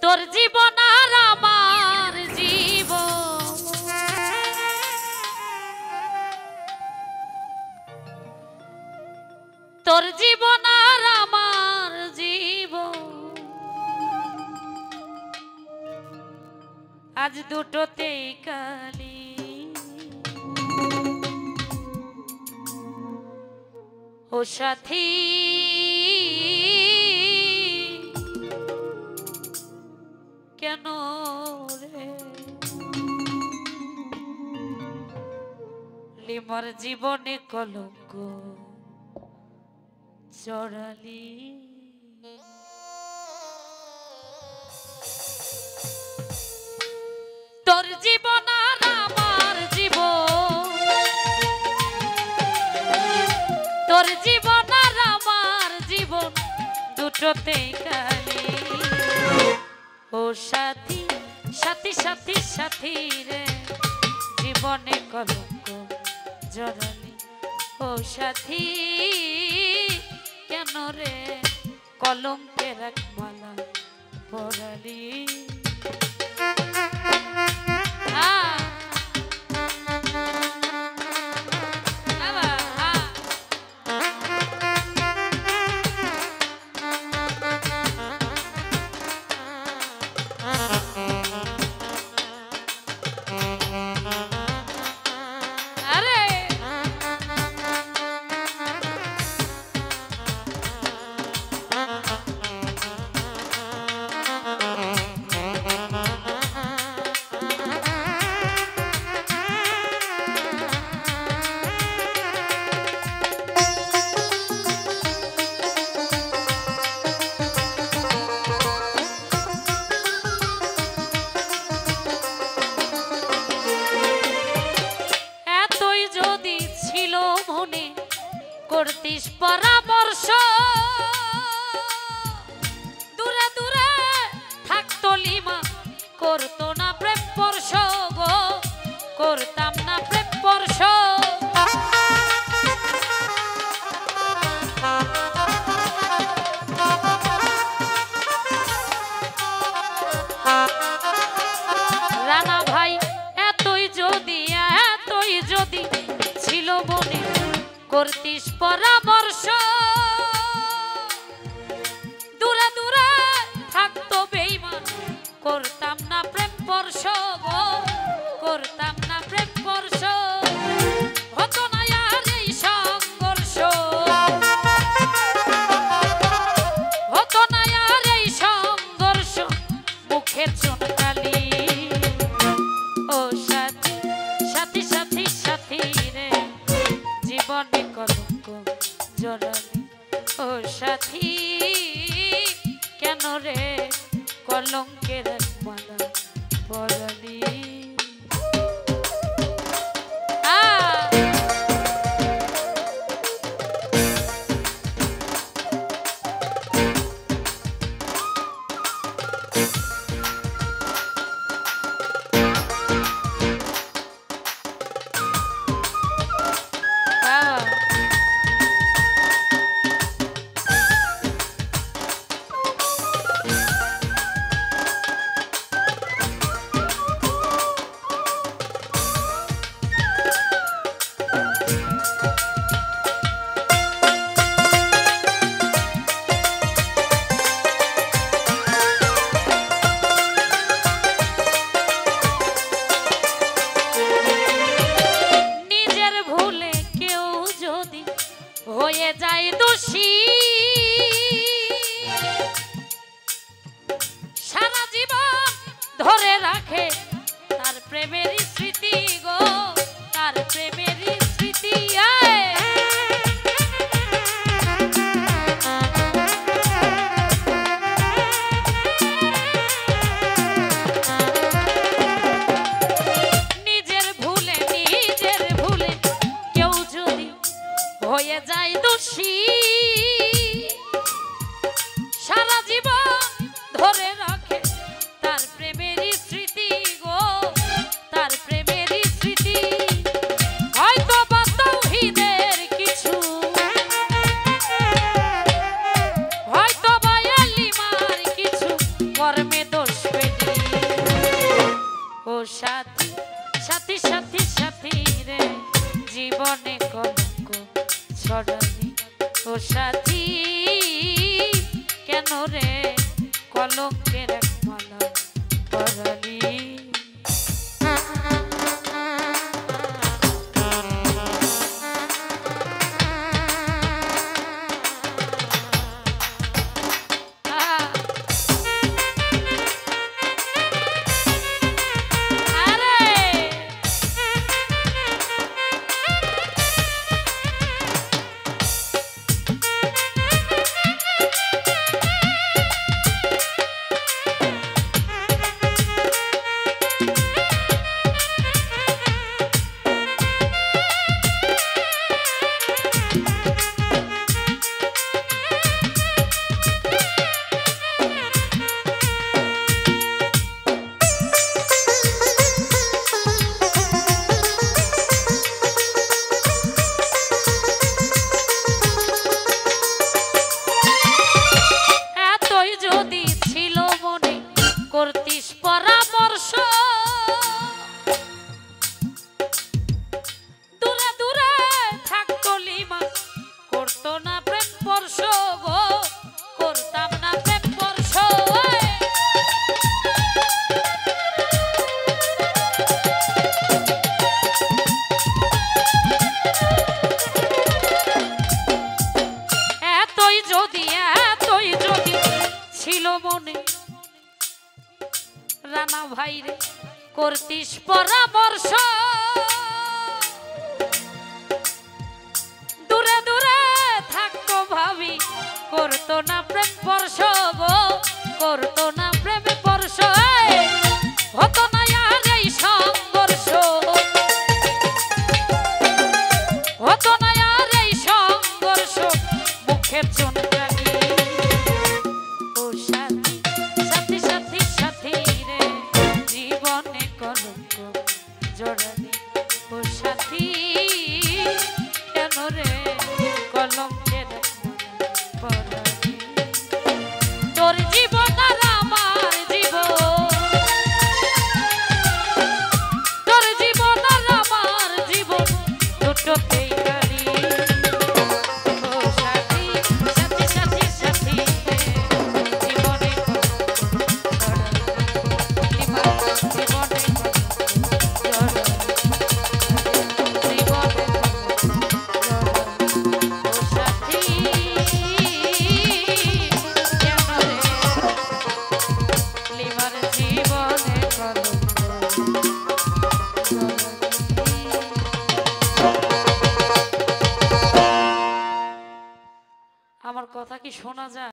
তোর জীবন আর আমার জীবন, তোর জীবন আর আমার জীবন, আজ দুটোতেই কালি। ও সাথী কেন রে লিমার জীবনে কলঙ্ক জড়ালি। তোর জীবন আর আমার জীবন, তোর জীবন আর আমার জীবন দুটোতেই কালি। ও সাথী সাথী সাথী সাথী রে জীবনে কলঙ্ক জড়ালি। ও সাথী কেন রে কলঙ্কের এক মালা পরালি। করতিস পরামর্শ দূরে দূরে থাকতো লিমা, করতো না প্রেম স্পর্শ গো, করতাম না প্রেম স্পর্শ। রানা ভাই এতই যদি ছিল মনে করতিস পরামর্শ, দূরে দূরে থাকতো বেঈমান, করতাম না প্রেম স্পর্শ গো, করতাম না প্রেম স্পর্শ। হতো না আর এই সংঘর্ষ, হতো না আর এই সংঘর্ষ, মুখের চুনকালি। ও সাথী সাথী সাথী সাথী রে জীবনে কলঙ্ক জড়ালি। ও সাথী কেন রে কলঙ্কের এক মালা পরালি। কেন রে কলঙ্কের এক মালা পরালি করতিস পরামর্শ দূরে দূরে থাকতো লিমা করতো না প্রেম স্পর্শ গো করতাম না প্রেম স্পর্শ এতই যদি ছিল মনে রানা ভাই রে করতিস পরামর্শ দূরে দূরে থাকতো ভাবি করতো না প্রেম স্পর্শ গো করতো না প্রেম স্পর্শ হতো না আর এই সংঘর্ষ হতো না আর এই সংঘর্ষ মুখের চুন তোর জীবন আর আমার জীবন তোর জীবন আর আমার জীবন দুটোতেই গাড়ি ও সাথী সাথী সাথী সাথী জীবনে আমার কথা কি শোনা যায়?